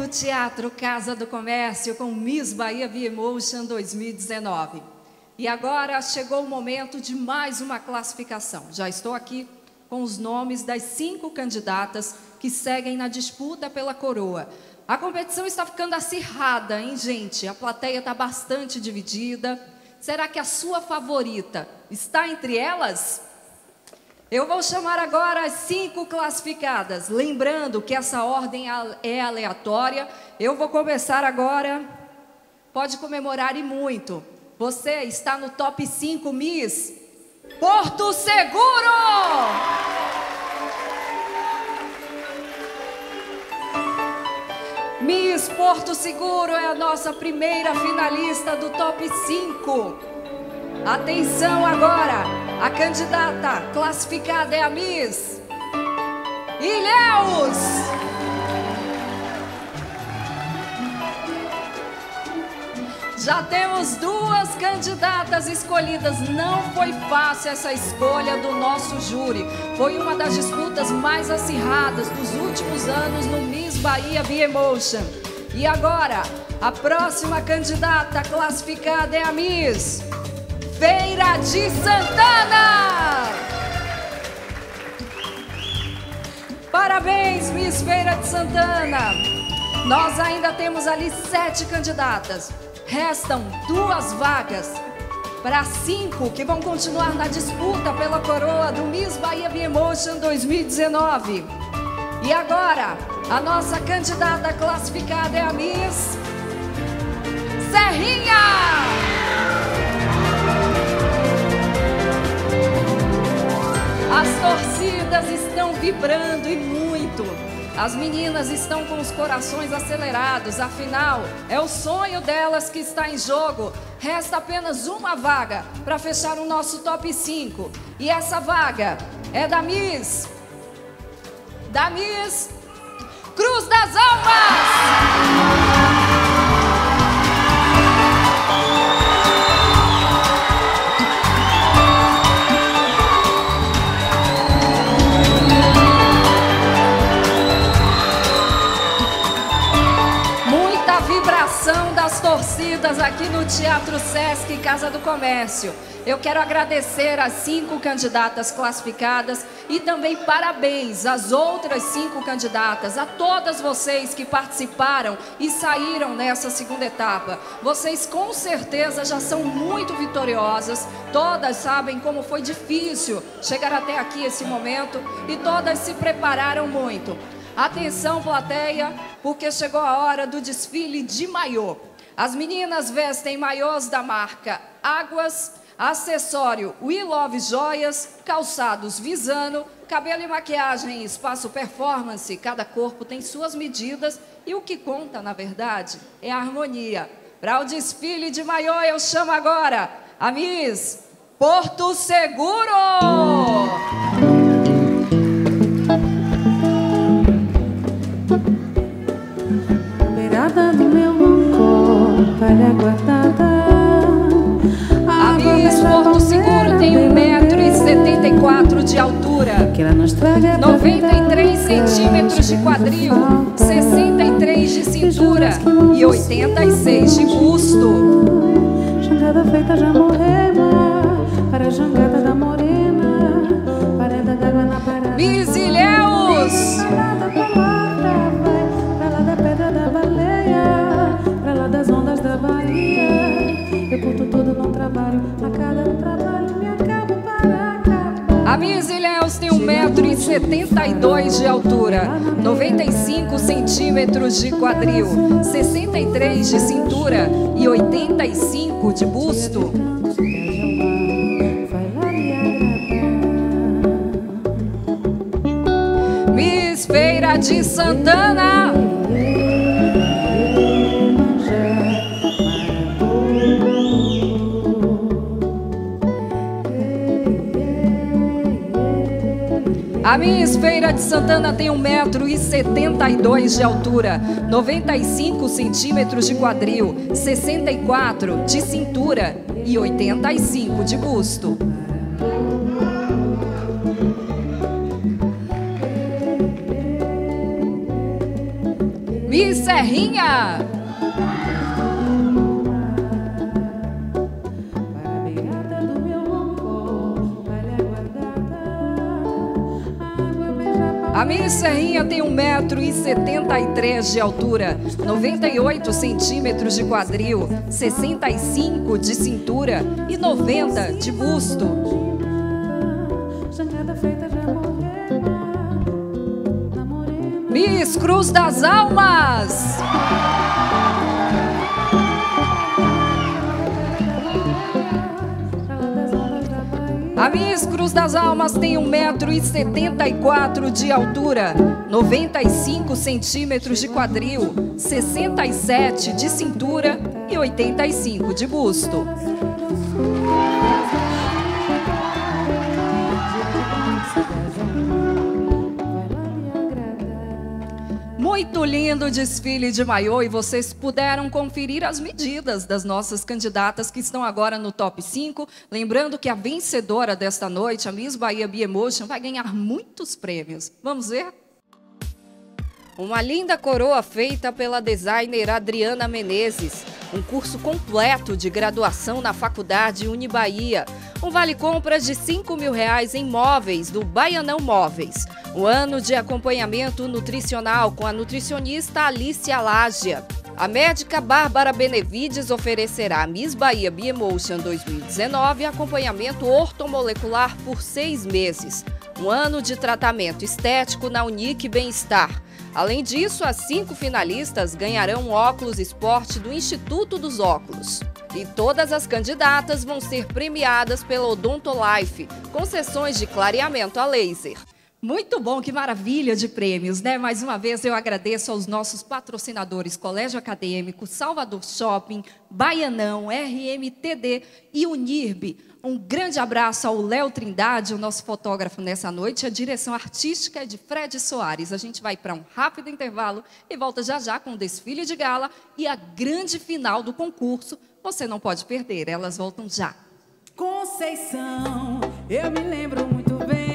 do Teatro Casa do Comércio com Miss Bahia V-Emotion 2019. E agora chegou o momento de mais uma classificação. Já estou aqui com os nomes das 5 candidatas que seguem na disputa pela coroa. A competição está ficando acirrada, hein, gente? A plateia está bastante dividida. Será que a sua favorita está entre elas? Eu vou chamar agora as 5 classificadas. Lembrando que essa ordem é aleatória. Eu vou começar agora. Pode comemorar e muito. Você está no top 5 Miss Porto Seguro! Miss Porto Seguro é a nossa primeira finalista do top 5. Atenção agora, a candidata classificada é a Miss Ilhéus. Já temos 2 candidatas escolhidas. Não foi fácil essa escolha do nosso júri. Foi uma das disputas mais acirradas dos últimos anos no Miss Bahia V-Emotion. E agora, a próxima candidata classificada é a Miss Feira de Santana! Parabéns, Miss Feira de Santana! Nós ainda temos ali 7 candidatas. Restam 2 vagas para 5 que vão continuar na disputa pela coroa do Miss Bahia V-Emotion 2019. E agora, a nossa candidata classificada é a Miss Serrinha! As torcidas estão vibrando e muito. As meninas estão com os corações acelerados. Afinal, é o sonho delas que está em jogo. Resta apenas uma vaga para fechar o nosso top 5. E essa vaga é da Miss Cruz das Almas! Das torcidas aqui no Teatro Sesc Casa do Comércio. Eu quero agradecer as 5 candidatas classificadas e também parabéns às outras 5 candidatas, a todas vocês que participaram e saíram nessa segunda etapa. Vocês com certeza já são muito vitoriosas, todas sabem como foi difícil chegar até aqui esse momento e todas se prepararam muito. Atenção, plateia, porque chegou a hora do desfile de maiô. As meninas vestem maiôs da marca Águas, acessório We Love Joias, calçados Visano, cabelo e maquiagem Espaço Performance. Cada corpo tem suas medidas e o que conta, na verdade, é a harmonia. Para o desfile de maiô, eu chamo agora a Miss Porto Seguro! Beirada do meu longo, palha guardada. A Miss Porto Seguro tem 1,74 m de altura, 93 centímetros de quadril, 63 de cintura e 86 de busto. Jangada feita já morrema, para a jangada da morena, parada d'água na parada. Miss Ilhéus! Das ondas da Bahia, eu curto tudo num trabalho, a cada trabalho me acabo para acabar. A Miss Ilhéus tem 1,72 m de altura, 95 centímetros de quadril, 63 de cintura e 85 de busto. Miss Feira de Santana! A Miss Feira de Santana tem 1,72 m de altura, 95 centímetros de quadril, 64 de cintura e 85 de busto. Miss Serrinha. A Miss Serrinha tem 1,73 m de altura, 98 centímetros de quadril, 65 de cintura e 90 de busto. Miss Cruz das Almas. A Miss Cruz das Almas tem 1,74 m de altura, 95 centímetros de quadril, 67 de cintura e 85 de busto. Muito lindo o desfile de maiô e vocês puderam conferir as medidas das nossas candidatas que estão agora no top 5. Lembrando que a vencedora desta noite, a Miss Bahia Biemotion, vai ganhar muitos prêmios. Vamos ver? Uma linda coroa feita pela designer Adriana Menezes. Um curso completo de graduação na Faculdade Unibahia. Um vale-compras de R$5.000 em móveis do Baianão Móveis. Um ano de acompanhamento nutricional com a nutricionista Alicia Lágia. A médica Bárbara Benevides oferecerá a Miss Bahia Biemotion 2019 acompanhamento ortomolecular por 6 meses. Um ano de tratamento estético na Unique Bem-Estar. Além disso, as 5 finalistas ganharão um óculos esporte do Instituto dos Óculos. E todas as candidatas vão ser premiadas pela Odontolife, com sessões de clareamento a laser. Muito bom, que maravilha de prêmios, né? Mais uma vez eu agradeço aos nossos patrocinadores Colégio Acadêmico, Salvador Shopping, Baianão, RMTD e Unirb. Um grande abraço ao Léo Trindade, o nosso fotógrafo nessa noite. A direção artística é de Fred Soares. A gente vai para um rápido intervalo e volta já já com o desfile de gala e a grande final do concurso. Você não pode perder, elas voltam já. Conceição, eu me lembro muito bem.